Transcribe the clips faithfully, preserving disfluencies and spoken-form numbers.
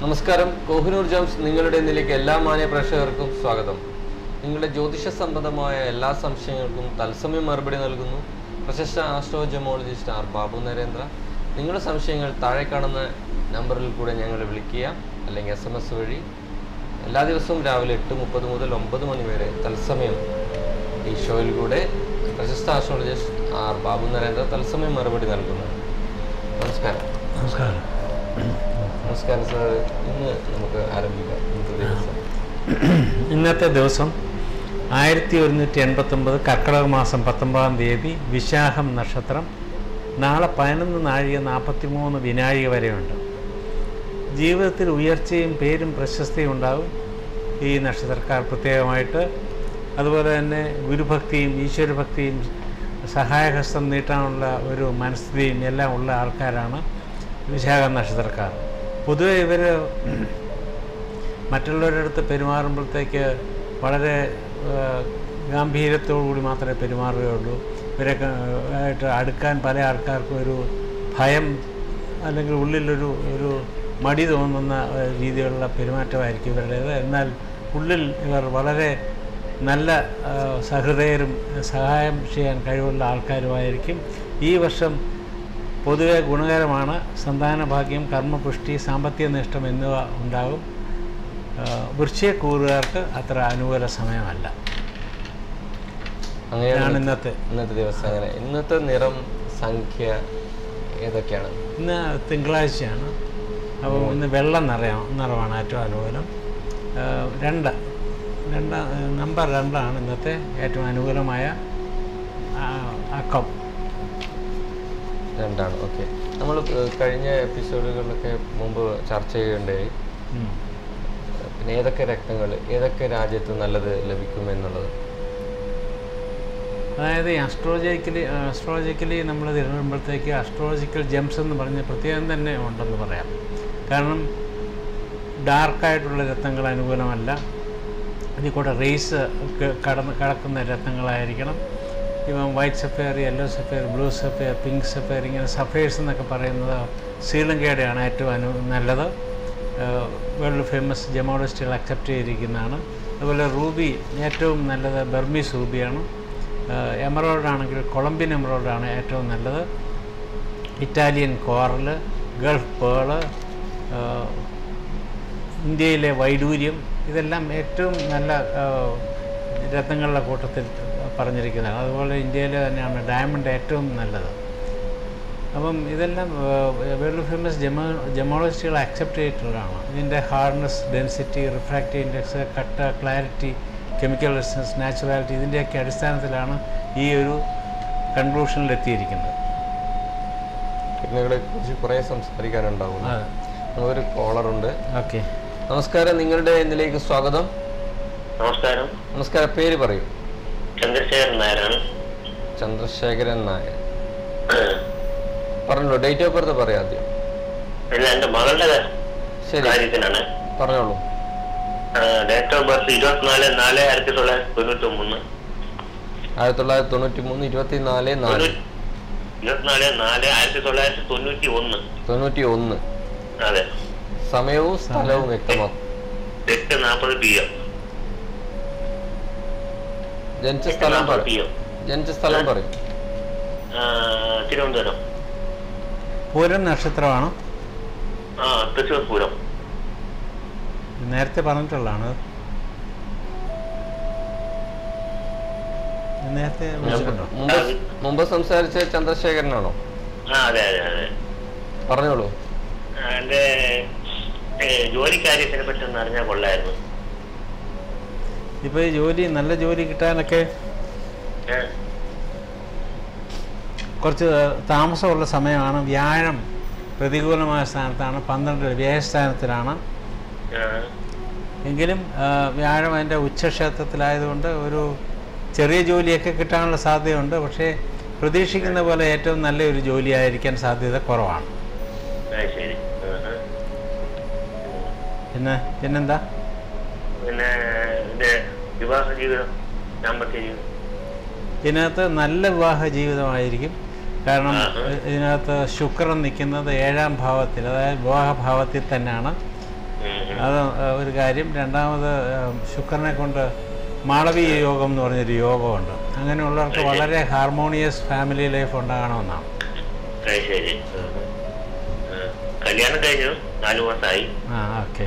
നമസ്കാരം, കോഹിനൂർ ജംസ് നിങ്ങളുടെ ഇന്നിലേക്ക് എല്ലാ മാന്യ പ്രേക്ഷകർക്കും സ്വാഗതം. നിങ്ങളുടെ ജ്യോതിഷ സംബന്ധമായ എല്ലാ സംശയങ്ങൾക്കും തത്സമയം മറുപടി നൽകുന്നു പ്രശസ്ത ആസ്ട്രോജമോളജിസ്റ്റ് ആർ ബാബു നരേന്ദ്ര. നിങ്ങളുടെ സംശയങ്ങൾ താഴെ കാണുന്ന നമ്പറിൽ കൂടെ ഞങ്ങളെ വിളിക്കുക, അല്ലെങ്കിൽ എസ് എം എസ് വഴി. എല്ലാ ദിവസവും രാവിലെ എട്ട് മുപ്പത് മുതൽ ഒമ്പത് മണി വരെ തത്സമയം ഈ ഷോയിൽ കൂടെ പ്രശസ്ത ആസ്ട്രോളജിസ്റ്റ് ആർ ബാബു നരേന്ദ്ര തത്സമയം മറുപടി നൽകുന്നത്. നമസ്കാരം. നമസ്കാരം. നമസ്കാരം സാർ. ഇന്ന് നമുക്ക് ആരംഭിക്കാം. ഇന്നത്തെ ദിവസം ഇന്നത്തെ ദിവസം ആയിരത്തി ഒരുന്നൂറ്റി എൺപത്തൊമ്പത് കർക്കിടക മാസം പത്തൊമ്പതാം തീയതി വിശാഖം നക്ഷത്രം. നാളെ പതിനൊന്ന് നാഴിക നാൽപ്പത്തി മൂന്ന് വിനാഴിക വരെയുണ്ട്. ജീവിതത്തിൽ ഉയർച്ചയും പേരും പ്രശസ്തിയും ഉണ്ടാകും ഈ നക്ഷത്രക്കാർ പ്രത്യേകമായിട്ട്. അതുപോലെ തന്നെ ഗുരുഭക്തിയും ഈശ്വരഭക്തിയും സഹായഹസ്തം നീട്ടാനുള്ള ഒരു മനസ്ഥിതിയും എല്ലാം ഉള്ള ആൾക്കാരാണ് വിശാഖ നക്ഷത്രക്കാർ. പൊതുവെ ഇവർ മറ്റുള്ളവരുടെ അടുത്ത് പെരുമാറുമ്പോഴത്തേക്ക് വളരെ ഗാംഭീര്യത്തോടു കൂടി മാത്രമേ പെരുമാറുകയുള്ളൂ. ഇവരൊക്കെ ആയിട്ട് അടുക്കാൻ പല ആൾക്കാർക്കും ഒരു ഭയം അല്ലെങ്കിൽ ഉള്ളിലൊരു ഒരു മടി തോന്നുന്ന രീതിയിലുള്ള പെരുമാറ്റമായിരിക്കും ഇവരുടേത്. എന്നാൽ ഉള്ളിൽ ഇവർ വളരെ നല്ല സഹൃദയരും സഹായം ചെയ്യാൻ കഴിവുള്ള ആൾക്കാരുമായിരിക്കും. ഈ വർഷം പൊതുവെ ഗുണകരമാണ്. സന്താനഭാഗ്യം, കർമ്മപുഷ്ടി, സാമ്പത്തിക നേട്ടം എന്നിവ ഉണ്ടാകും. വൃശ്ചികക്കൂറുകാർക്ക് അത്ര അനുകൂല സമയമല്ല. അങ്ങനെയാണ് ഇന്നത്തെ ഇന്നത്തെ ദിവസം. അങ്ങനെ ഇന്നത്തെ നിറം, സംഖ്യ ഏതൊക്കെയാണ്? ഇന്ന് തിങ്കളാഴ്ചയാണ്. അപ്പോൾ ഇന്ന് വെള്ള നിറം നിറമാണ് ഏറ്റവും അനുകൂലം. രണ്ട് രണ്ട് നമ്പർ രണ്ടാണ് ഇന്നത്തെ ഏറ്റവും അനുകൂലമായ അക്കം. രണ്ടാണ്. ഓക്കെ. നമ്മൾ കഴിഞ്ഞ എപ്പിസോഡുകളിലൊക്കെ മുമ്പ് ചർച്ച ചെയ്യുകയുണ്ടായി. പിന്നെ ഏതൊക്കെ രക്തങ്ങൾ ഏതൊക്കെ രാജ്യത്ത് നല്ലത് ലഭിക്കുമെന്നുള്ളത്. അതായത് അസ്ട്രോളജിക്കലി അസ്ട്രോളജിക്കലി നമ്മൾ തിരഞ്ഞെടുക്കുമ്പോഴത്തേക്ക് അസ്ട്രോളജിക്കൽ ജെംസ് എന്ന് പറഞ്ഞ പ്രത്യേകം തന്നെ ഉണ്ടെന്ന് പറയാം. കാരണം ഡാർക്കായിട്ടുള്ള രത്നങ്ങൾ അനുകൂലമല്ല. ഇതിൽ കൂടെ റേസ് കടന്ന് കടക്കുന്ന രത്നങ്ങളായിരിക്കണം. ഇപ്പം white sapphire, yellow sapphire, blue sapphire, pink sapphire, ഇങ്ങനെ സഫയേഴ്സ് എന്നൊക്കെ പറയുന്നത് ശ്രീലങ്കയുടെയാണ് ഏറ്റവും അനു നല്ലത്. വേൾഡ് ഫേമസ് ജമോളജിസ്റ്റുകൾ അക്സെപ്റ്റ് ചെയ്തിരിക്കുന്നതാണ്. അതുപോലെ റൂബി ഏറ്റവും നല്ലത് ബർമീസ് റൂബിയാണ്. എമറോൾഡ് ആണെങ്കിൽ കൊളംബിയൻ എമറോൾഡാണ് ഏറ്റവും നല്ലത്. ഇറ്റാലിയൻ കോറൽ, ഗൾഫ് പേള്, ഇന്ത്യയിലെ വൈഡൂര്യം, ഇതെല്ലാം ഏറ്റവും നല്ല രത്നങ്ങളുടെ കൂട്ടത്തിൽ പറഞ്ഞിരിക്കുന്നതാണ്. അതുപോലെ ഇന്ത്യയിൽ തന്നെയാണ് ഡയമണ്ട് ഏറ്റവും നല്ലത്. അപ്പം ഇതെല്ലാം വേൾഡ് ഫേമസ് ജമോ ജമോളജിസ്റ്റുകൾ അക്സെപ്റ്റ് ചെയ്തിട്ടുള്ളതാണ്. ഇതിൻ്റെ ഹാർഡ്നെസ്, ഡെൻസിറ്റി, റിഫ്രാക്റ്റീവ് ഇൻഡെക്സ്, കട്ട, ക്ലാരിറ്റി, കെമിക്കൽ റെസിസ്റ്റൻസ്, നാച്ചുറാലിറ്റി, ഇതിൻ്റെയൊക്കെ അടിസ്ഥാനത്തിലാണ് ഈ ഒരു കൺക്ലൂഷനിലെത്തിയിരിക്കുന്നത്. ഇതിനെ കുറിച്ച് കുറേ സംസാരിക്കാനുണ്ടാവും. ഒരു കോളറുണ്ട്. ഓക്കെ. നമസ്കാരം, നിങ്ങളുടെ ഇന്നിലേക്ക് സ്വാഗതം. നമസ്കാരം. നമസ്കാരം. പേര് പറയൂ. ചന്ദ്രശേഖരൻ നായരാണ്. ചന്ദ്രശേഖരൻ നായർ. പറഞ്ഞോളൂ. ഡേറ്റ് ഓഫ് ബർത്ത് പറയാം ആദ്യം. ഇല്ല, എന്റെ മകളുടെ കാര്യത്തിനാണ്. പറഞ്ഞോളൂ. ഡേറ്റ് ഓഫ് ബർത്ത് ഇരുപത്തിനാല് നാല് ആയിരത്തി തൊള്ളായിരത്തി തൊണ്ണൂറ്റി മൂന്ന് ആയിരത്തി തൊള്ളായിരത്തി തൊണ്ണൂറ്റി മൂന്ന് ഇരുപത്തിനാല് നാല് ഇരുപത്തിനാല് നാല് ആയിരത്തി തൊള്ളായിരത്തി തൊണ്ണൂറ്റി ഒന്ന് തൊണ്ണൂറ്റി ഒന്ന്. അതെ. സമയവും സ്ഥലവും വ്യക്തമാക്കും. എട്ട് നാൽപ്പത് പി എം. ജനിച്ച സ്ഥലം പറയും. ജനിച്ച സ്ഥലം പറയും. തിരുവനന്തപുരം. പൂരം നക്ഷത്രമാണ്. ആ, തൃശ്ശൂർ പൂരം. നേരത്തെ പറഞ്ഞിട്ടുള്ളതാണ്. നേരത്തെ മുമ്പ് സംസാരിച്ച ചന്ദ്രശേഖരനാണോ? ആ, അതെ അതെ അതെ. പറഞ്ഞോളൂ. എന്റെ ജോലിക്കാര്യത്തിനെ പറ്റി ഒന്ന് അറിഞ്ഞാൽ കൊള്ളായിരുന്നു. ഇപ്പോൾ ഈ ജോലി, നല്ല ജോലി കിട്ടാനൊക്കെ കുറച്ച് താമസമുള്ള സമയമാണ്. വ്യാഴം പ്രതികൂലമായ സ്ഥാനത്താണ്, പന്ത്രണ്ട് വ്യയസ്ഥാനത്തിലാണ്. എങ്കിലും വ്യാഴം അതിൻ്റെ ഉച്ചക്ഷേത്രത്തിലായതുകൊണ്ട് ഒരു ചെറിയ ജോലിയൊക്കെ കിട്ടാനുള്ള സാധ്യതയുണ്ട്. പക്ഷേ പ്രതീക്ഷിക്കുന്ന പോലെ ഏറ്റവും നല്ലൊരു ജോലിയായിരിക്കാൻ സാധ്യത കുറവാണ്. പിന്നെ പിന്നെന്താ? പിന്നെ വിവാഹ ജീവിതം, ദാമ്പത്യ ജീവിതം, ഇതിനകത്ത് നല്ല വിവാഹ ജീവിതമായിരിക്കും. കാരണം ഇതിനകത്ത് ശുക്രൻ നിൽക്കുന്നത് ഏഴാം ഭാവത്തിൽ, അതായത് വിവാഹഭാവത്തിൽ തന്നെയാണ്. അത് ഒരു കാര്യം. രണ്ടാമത് ശുക്രനെ കൊണ്ട് മാളവീയ യോഗം എന്ന് പറഞ്ഞൊരു യോഗമുണ്ട്. അങ്ങനെയുള്ളവർക്ക് വളരെ ഹാർമോണിയസ് ഫാമിലി ലൈഫ് ഉണ്ടാകണമെന്നാണ്. കല്യാണം കഴിഞ്ഞു നാലു മാസമായി. ആ ഓക്കെ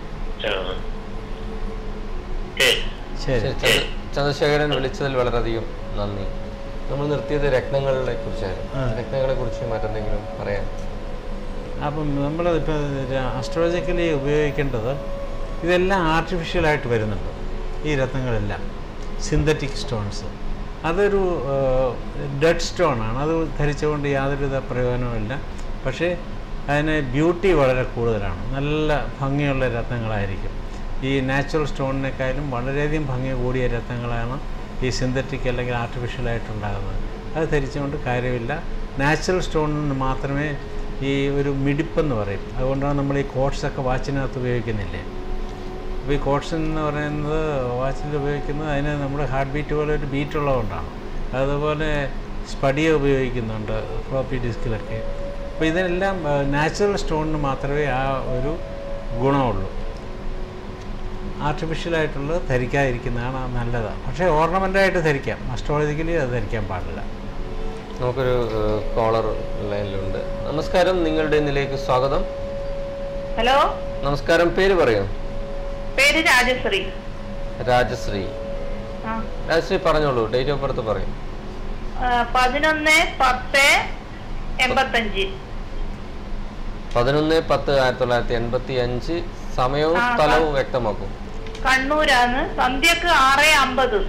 ശരി. ചന്ദ്രശേഖരൻ വിളിച്ചതിൽ വളരെയധികം നന്ദി. നമ്മൾ നിർത്തിയത് രത്നങ്ങളെ കുറിച്ചായിരുന്നു. രത്നങ്ങളെ കുറിച്ച് മറ്റെന്തെങ്കിലും പറയാം? അപ്പം നമ്മൾ ഇപ്പോൾ അസ്ട്രോളജിക്കലി ഉപയോഗിക്കേണ്ടത് ഇതെല്ലാം ആർട്ടിഫിഷ്യലായിട്ട് വരുന്നുണ്ട്. ഈ രത്നങ്ങളെല്ലാം സിന്തറ്റിക് സ്റ്റോൺസ്. അതൊരു ഡെഡ് സ്റ്റോണാണ്. അത് ധരിച്ചുകൊണ്ട് യാതൊരുവിധ പ്രയോജനവുമില്ല. പക്ഷേ അതിന് ബ്യൂട്ടി വളരെ കൂടുതലാണ്. നല്ല ഭംഗിയുള്ള രത്നങ്ങളായിരിക്കും. ഈ നാച്ചുറൽ സ്റ്റോണിനേക്കാളും വളരെയധികം ഭംഗി കൂടിയ രത്നങ്ങളാണ് ഈ സിന്തറ്റിക് അല്ലെങ്കിൽ ആർട്ടിഫിഷ്യലായിട്ടുണ്ടാകുന്നത്. അത് ധരിച്ചുകൊണ്ട് കാര്യമില്ല. നാച്ചുറൽ സ്റ്റോണിന് മാത്രമേ ഈ ഒരു മിടിപ്പെന്ന് പറയും. അതുകൊണ്ടാണ് നമ്മൾ ഈ കോട്ട്സൊക്കെ വാച്ചിനകത്ത് ഉപയോഗിക്കുന്നില്ലേ. അപ്പോൾ ഈ കോട്ട്സ് എന്ന് പറയുന്നത് വാച്ചിൽ ഉപയോഗിക്കുന്നത് അതിന് നമ്മുടെ ഹാർട്ട് ബീറ്റ് പോലെ ഒരു ബീറ്റുള്ളതുകൊണ്ടാണ്. അതുപോലെ സ്പടിയ ഉപയോഗിക്കുന്നുണ്ട് ഫ്ലോപ്പി ഡിസ്കിലൊക്കെ. അപ്പോൾ ഇതിനെല്ലാം നാച്ചുറൽ സ്റ്റോണിന് മാത്രമേ ആ ഒരു ഗുണമുള്ളൂ. ആർട്ടിഫിഷ്യലായിട്ടുള്ളത് ധരിക്കാതിരിക്കുന്നതാണ് നല്ലത്. പക്ഷേ ഓർണമെൻ്റായിട്ട് ധരിക്കാം. അസ്ട്രോളജിക്കലി അത് ധരിക്കാൻ പാടില്ല. നമുക്കൊരു കോളർ ലൈനിലുണ്ട്. നമസ്കാരം, നിങ്ങളുടെ ഇന്നിലേക്ക് സ്വാഗതം. ഹലോ, നമസ്കാരം. പേര് പറയൂ. പേര് രാജശ്രീ. രാജശ്രീ. രാജശ്രീ പറഞ്ഞോളൂ. ഡേറ്റ് ഓഫ് ബർത്ത് പറയും. പതിനൊന്ന് പത്ത് എൺപത്തഞ്ച്. പതിനൊന്ന് പത്ത് ആയിരത്തി തൊള്ളായിരത്തി എൺപത്തി അഞ്ച്. സമയവും സ്ഥലവും വ്യക്തമാക്കും. കണ്ണൂരാണ്. സന്ധ്യക്ക് ആറ് അമ്പത്.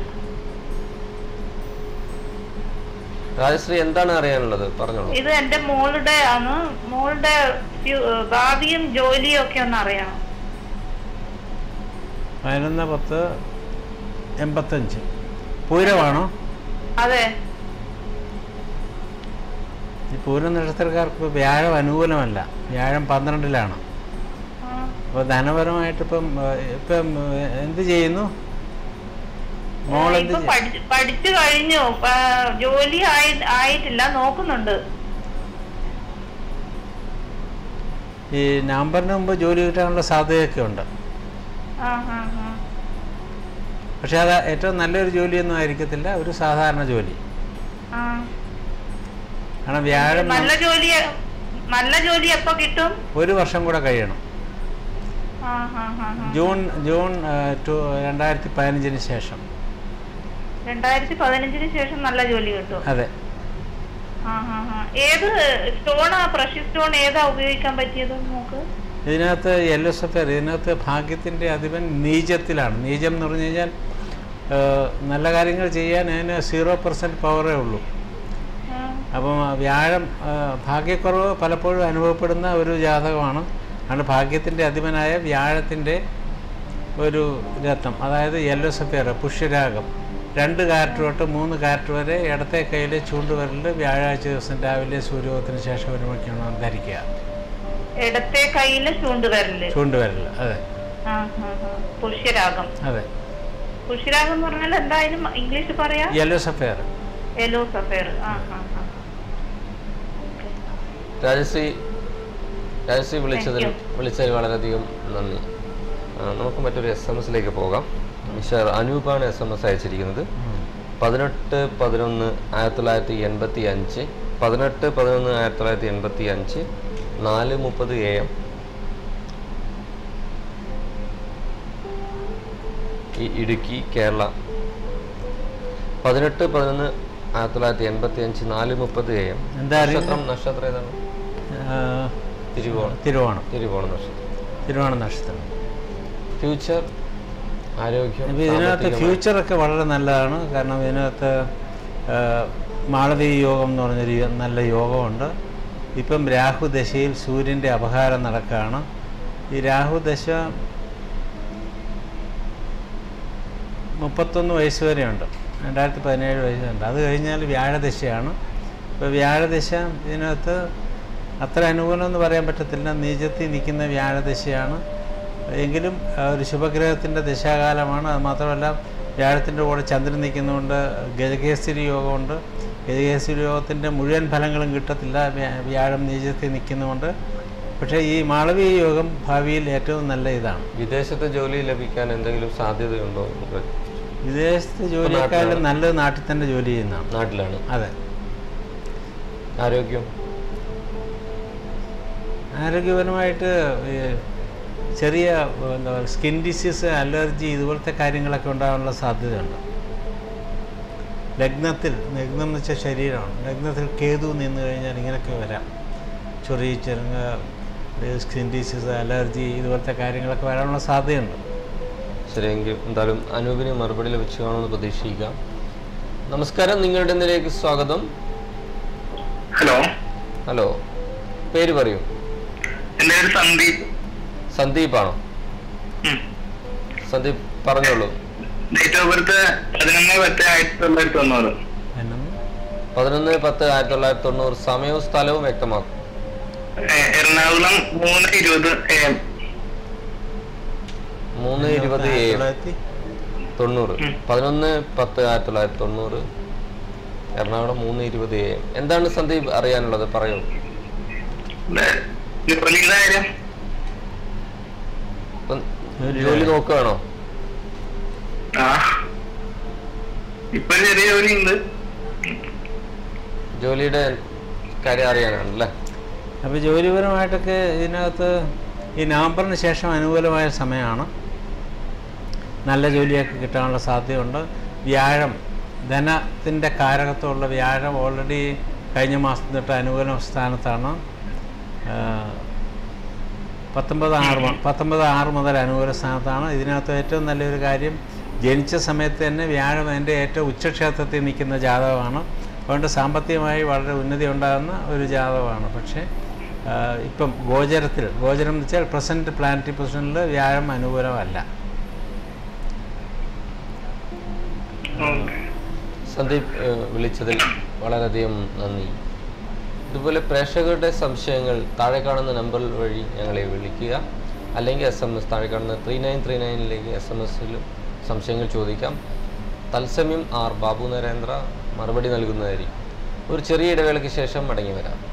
രാജശ്രീ, എന്താണ് അറിയാനുള്ളത്? പറഞ്ഞോളൂ. ഇത് എന്റെ മോളുടെ ആണ്. മോളുടെ ഭാവിയും ജോലിയും ഒക്കെ ഒന്ന് അറിയണം. പതിനൊന്ന് പത്ത് എൺപത്തഞ്ച് പൂരമാണോ? അതെ. ഈ പൂര നക്ഷത്രക്കാർക്ക് വ്യാഴം അനുകൂലമല്ല. വ്യാഴം പന്ത്രണ്ടിലാണ്. അപ്പോൾ ധനപരമായിട്ട് ഇപ്പം ഇപ്പം എന്ത് ചെയ്യുന്നു മോളെന്ത്? പഠിച്ചു കഴിഞ്ഞു. ജോലി ആയിട്ടില്ല, നോക്കുന്നുണ്ട്. ഈ നവംബറിന് മുമ്പ് ജോലി കിട്ടാനുള്ള സാധ്യതയൊക്കെ ഉണ്ട്. പക്ഷെ അത് ഏറ്റവും നല്ലൊരു ജോലിയൊന്നും ആയിരിക്കത്തില്ല. ഒരു സാധാരണ ജോലി. കാരണം വ്യാഴം നല്ല ജോലി നല്ല ജോലി എപ്പോ കിട്ടും? ഒരു വർഷം കൂടെ കഴിയണം. ജൂൺ ജൂൺ രണ്ടായിരത്തി പതിനഞ്ചിന് ശേഷം. രണ്ടായിരത്തി പതിനഞ്ചിന് ശേഷം നല്ല ജോലി കിട്ടും. അതെ. ഏത് സ്റ്റോണാ? പ്രഷ്യസ് സ്റ്റോൺ ഏതാ ഉപയോഗിക്കാൻ പറ്റിയത് നോക്ക്. ഇതിനകത്ത് യെല്ലോ സഫയർ. ഇതിനകത്ത് ഭാഗ്യത്തിൻ്റെ അധിപൻ നീചത്തിലാണ്. നീചം എന്ന് പറഞ്ഞു കഴിഞ്ഞാൽ നല്ല കാര്യങ്ങൾ ചെയ്യാൻ അതിന് സീറോ പെർസെൻറ്റ് പവറേ ഉള്ളൂ. അപ്പം വ്യാഴം ഭാഗ്യക്കുറവ് പലപ്പോഴും അനുഭവപ്പെടുന്ന ഒരു ജാതകമാണ്. ആണ് ഭാഗ്യത്തിൻ്റെ അധിപനായ വ്യാഴത്തിൻ്റെ ഒരു രത്നം, അതായത് യെല്ലോ സഫയർ, പുഷ്യരാഗം. രണ്ട് കാരറ്റ് തൊട്ട് മൂന്ന് കാരറ്റ് വരെ ഇടത്തെ കയ്യിൽ ചൂണ്ടുവരൽ വ്യാഴാഴ്ച ദിവസം രാവിലെ സൂര്യോദയത്തിന് ശേഷം വരുമ്പോഴേക്കാണ് ധരിക്കുക. ഇടത്തെ കയ്യില് ചൂണ്ടുവരൽ. ചൂണ്ടുവരൽ അതെ. പുഷ്യരാഗം. അതെ. പുഷ്യരാഗം എന്ന് പറഞ്ഞാൽ എന്തായാലും ഇംഗ്ലീഷ് പറയാ? Yellow sapphire. Yellow sapphire. Rajashree Rajashree വിളിച്ചതിൽ വിളിച്ചതിൽ വളരെയധികം നന്ദി. നമുക്ക് മറ്റൊരു എസ് എം എസിലേക്ക് പോകാം. മിസ്റ്റർ അനൂപാണ് എസ് എം എസ് അയച്ചിരിക്കുന്നത്. പതിനെട്ട് പതിനൊന്ന് ആയിരത്തി തൊള്ളായിരത്തി എൺപത്തി അഞ്ച് പതിനെട്ട് പതിനൊന്ന് ആയിരത്തി തൊള്ളായിരത്തി എൺപത്തി അഞ്ച് നാല് മുപ്പത് എ എം. ഈ ഇടുക്കി, കേരള. പതിനെട്ട് പതിനൊന്ന് ആയിരത്തി തൊള്ളായിരത്തി എൺപത്തി അഞ്ച് നാല് മുപ്പത് എ എം. നക്ഷത്രം നക്ഷത്രം ഏതാണ്? തിരുവോണം. തിരുവോണം. തിരുവോണം നക്ഷത്രം. തിരുവോണം നക്ഷത്രം. ഫ്യൂച്ചർ, ആരോഗ്യം. ഇതിനകത്ത് ഫ്യൂച്ചറൊക്കെ വളരെ നല്ലതാണ്. കാരണം ഇതിനകത്ത് മാളവീയ യോഗം എന്ന് പറഞ്ഞൊരു നല്ല യോഗമുണ്ട്. ഇപ്പം രാഹുദശയിൽ സൂര്യൻ്റെ അപഹാരം നടക്കുകയാണ്. ഈ രാഹുദശ മുപ്പത്തൊന്ന് വയസ്സ് വരെയുണ്ട്. രണ്ടായിരത്തി പതിനേഴ് വയസ്സുണ്ട്. അത് കഴിഞ്ഞാൽ വ്യാഴദശയാണ്. ഇപ്പോൾ വ്യാഴദശ ഇതിനകത്ത് അത്ര അനുകൂലം എന്ന് പറയാൻ പറ്റത്തില്ല. നീചത്തിൽ നിൽക്കുന്ന വ്യാഴദശയാണ്. എങ്കിലും ഒരു ശുഭഗ്രഹത്തിൻ്റെ ദശാകാലമാണ്. അത് മാത്രമല്ല വ്യാഴത്തിൻ്റെ കൂടെ ചന്ദ്രൻ നിൽക്കുന്നതുകൊണ്ട് ഗജകേസരി യോഗമുണ്ട്. ഗജകേസരി യോഗത്തിൻ്റെ മുഴുവൻ ഫലങ്ങളും കിട്ടത്തില്ല. വ്യാഴം നീചത്തിൽ നിൽക്കുന്നതുകൊണ്ട് പക്ഷേ ഈ മാളവീയ യോഗം ഭാവിയിൽ ഏറ്റവും നല്ല ഇതാണ്. വിദേശത്ത് ജോലി ലഭിക്കാൻ എന്തെങ്കിലും സാധ്യതയുണ്ടോ? വിദേശത്ത് ജോലിയേക്കാളും നല്ലത് നാട്ടിൽ തന്നെ ജോലി ചെയ്യുന്നതാണ്. നാട്ടിലാണ്. അതെ. ആരോഗ്യം ആരോഗ്യപരമായിട്ട് ചെറിയ എന്താ പറയുക സ്കിൻ ഡിസീസ്, അലർജി ഇതുപോലത്തെ കാര്യങ്ങളൊക്കെ ഉണ്ടാകാനുള്ള സാധ്യതയുണ്ട്. ലഗ്നത്തിൽ, ലഗ്നം എന്ന് വെച്ചാൽ ശരീരമാണ്, ലഗ്നത്തിൽ കേതു നിന്ന് കഴിഞ്ഞാൽ ഇങ്ങനെയൊക്കെ വരാം. ചൊറി, ചെറുങ്ങ, സ്കിൻ ഡിസീസ്, അലർജി ഇതുപോലത്തെ കാര്യങ്ങളൊക്കെ വരാനുള്ള സാധ്യതയുണ്ട്. ശരിയെങ്കിൽ എന്തായാലും അനൂപിന് മറുപടി ലഭിച്ചു കാണുമെന്ന് പ്രതീക്ഷിക്കാം. നമസ്കാരം, നിങ്ങളുടെ ഇതിലേക്ക് സ്വാഗതം. ഹലോ ഹലോ, പേര് പറയൂ. എൻ്റെ പേര് സന്ദീപ്. സന്ദീപാണോ? സന്ദീപ് പറഞ്ഞോളൂ. ഡേറ്റ് ഓഫ് ബർത്ത് പതിനൊന്ന് പത്ത് ആയിരത്തി തൊള്ളായിരത്തി തൊണ്ണൂറ്. പതിനൊന്ന് പത്ത് ആയിരത്തി തൊള്ളായിരത്തി തൊണ്ണൂറ്. സമയവും സ്ഥലവും വ്യക്തമാക്കും. എറണാകുളം മൂന്ന് ഇരുപത് എ എം. മൂന്ന് ഇരുപത് എ എം തൊണ്ണൂറ്. പതിനൊന്ന് പത്ത് ആയിരത്തി തൊള്ളായിരത്തി തൊണ്ണൂറ്, എറണാകുളം മൂന്ന് ഇരുപത് എ എം. എന്താണ് സന്ദീപ് അറിയാനുള്ളത്? പറയൂ. ജോലി നോക്കുകയാണോ? ഇപ്പൊ ചെറിയ ജോലി ഉണ്ട്. ജോലിയുടെ കാര്യം അറിയാനാണല്ലേ? അപ്പോൾ ജോലിപരമായിട്ടൊക്കെ ഇതിനകത്ത് ഈ നവംബറിന് ശേഷം അനുകൂലമായ സമയമാണ്. നല്ല ജോലിയൊക്കെ കിട്ടാനുള്ള സാധ്യതയുണ്ട്. വ്യാഴം, ധനത്തിൻ്റെ കാരകത്വമുള്ള വ്യാഴം ഓൾറെഡി കഴിഞ്ഞ മാസം തൊട്ട് അനുകൂല സ്ഥാനത്താണ്. പത്തൊമ്പത് ആറ് പത്തൊമ്പത് ആറ് മുതൽ അനുകൂല സ്ഥാനത്താണ്. ഇതിനകത്ത് ഏറ്റവും നല്ലൊരു കാര്യം, ജനിച്ച സമയത്ത് തന്നെ വ്യാഴം അതിൻ്റെ ഏറ്റവും ഉച്ചക്ഷേത്രത്തിൽ നിൽക്കുന്ന ജാതകമാണ്. അതുകൊണ്ട് സാമ്പത്തികമായി വളരെ ഉന്നതി ഉണ്ടാകുന്ന ഒരു ജാതകമാണ്. പക്ഷേ ഇപ്പം ഗോചരത്തിൽ, ഗോചരം എന്ന് വെച്ചാൽ പ്രസൻറ്റ് പ്ലാനറ്ററി പൊസിഷനിൽ വ്യാഴം അനുകൂലമല്ല. സന്ദീപ് വിളിച്ചതിൽ വളരെയധികം നന്ദി. ഇതുപോലെ പ്രേക്ഷകരുടെ സംശയങ്ങൾ താഴെ കാണുന്ന നമ്പർ വഴി ഞങ്ങളെ വിളിക്കുക, അല്ലെങ്കിൽ എസ് എം എസ് താഴെ കാണുന്ന ത്രീ നയൻ ത്രീ നയനിലേക്ക് എസ് എം എസിൽ സംശയങ്ങൾ ചോദിക്കാം. തത്സമയം ആർ ബാബു നരേന്ദ്ര മറുപടി നൽകുന്നതായിരിക്കും. ഒരു ചെറിയ ഇടവേളയ്ക്ക് ശേഷം മടങ്ങി വരാം.